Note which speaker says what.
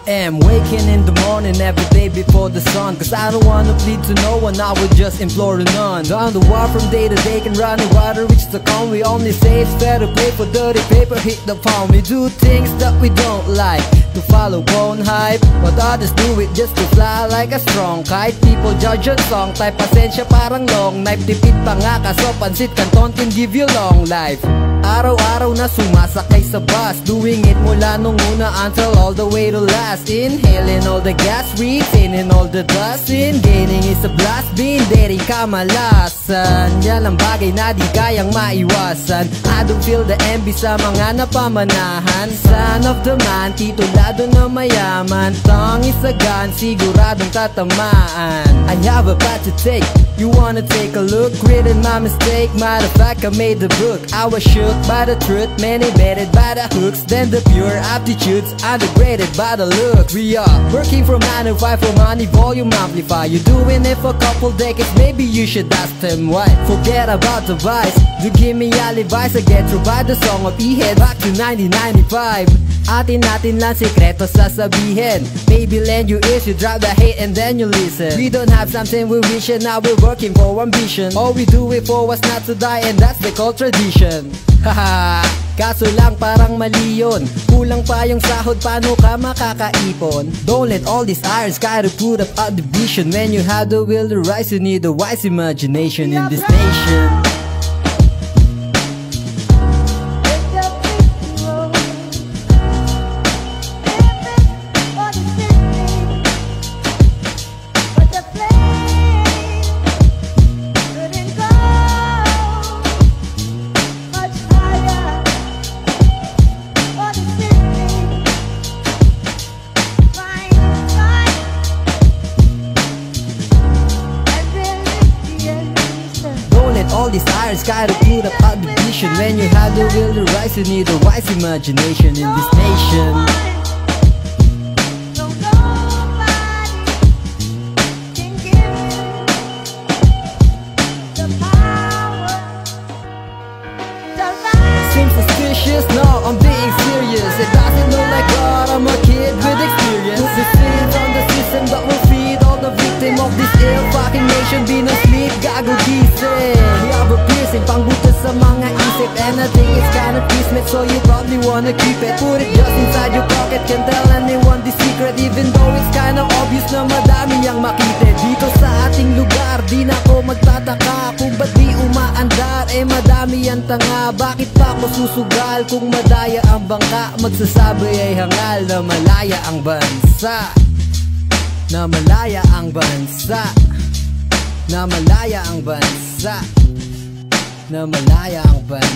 Speaker 1: am waking in the morning every day before the sun, cause I don't wanna plead to no one, I would just implore none. Down the war from day to day, can run the water reach the calm. We only say it's fair to pay for dirty paper, hit the palm. We do things that we don't like, to follow bone hype, but others do it just to fly like a strong kite. People judge your song type, pasensya parang long knife. Tipid pa nga kaso pansit canton can give you long life. Araw-araw na sumasakay sa bus, doing it mula nung una until all the way to last. Inhaling all the gas, retaining all the dust. In gaining is a blast, being dating kamalasan. Yan ang bagay na di kayang maiwasan. I don't feel the envy sa mga napamanahan. Son of the man, titulado na mayaman. Tongue is a gun, siguradong tatamaan. I have a path to take, you wanna take a look? Written my mistake, matter of fact I made the book. I was shook by the truth, many baited by the hooks. Then the pure aptitudes, undergraded by the look. We are working from 9 to 5 for money, volume amplify. You're doing it for a couple decades, maybe you should ask them why. Forget about the vice, do give me alibis. I get through by the song of E-Head back to 1995. Atin natin lang sekreto sasabihin. Maybe lend you ears, you drop the hate and then you listen. We don't have something we wish and now we're working for ambition. All we do it for was not to die and that's the called tradition. Haha, kaso lang parang mali yun. Kulang pa yung sahod, paano ka makakaipon? Don't let all these irons try to put up a division. When you have the will to rise, you need a wise imagination in this nation. All these irons gotta put up a division. When you have the will to rise, you need a wise imagination in this nation. Seems suspicious, no, I'm being serious. It doesn't look like God, I'm a kid with experience. The sins on the system that will feed all the victim of this ill fucking nation. Be no sleep, gago gising. We have a piercing, pangbutas sa mga isip. And I think it's kinda kismet, so you probably wanna keep it. Put it just inside your pocket, can't tell anyone the secret. Even though it's kinda obvious na madami ang makita. Dito sa ating lugar, di na ako magtataka kung ba't di umaandar. Eh madami ang tanga, bakit pa ako susugal? Kung madaya ang bangka, magsasabi ay hangal. Na malaya ang bansa, na malaya ang bansa, na malaya ang bansa, na malaya ang bansa.